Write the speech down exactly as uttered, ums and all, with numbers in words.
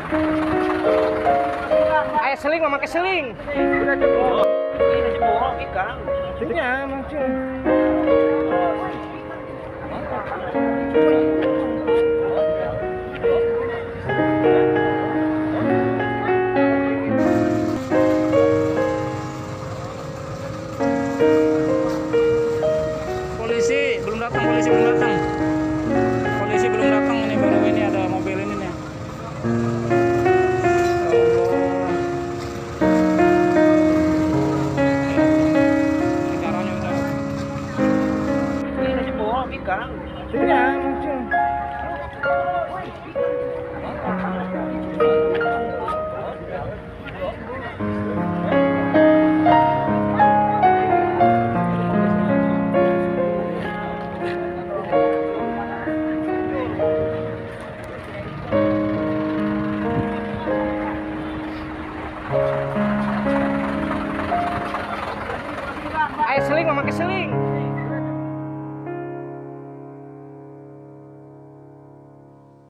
Ayo seling, mama ke seling. Udah jebol. Ini jebol ikan. Iya, maksudnya. Polisi belum datang, polisi belum datang. Polisi belum datang, ini baru ini ada mobil ini nih. Ya Allah. Ini caranya udah. Ini jebol ikan. Iya, maksudnya. Ayo seling, mama ke seling.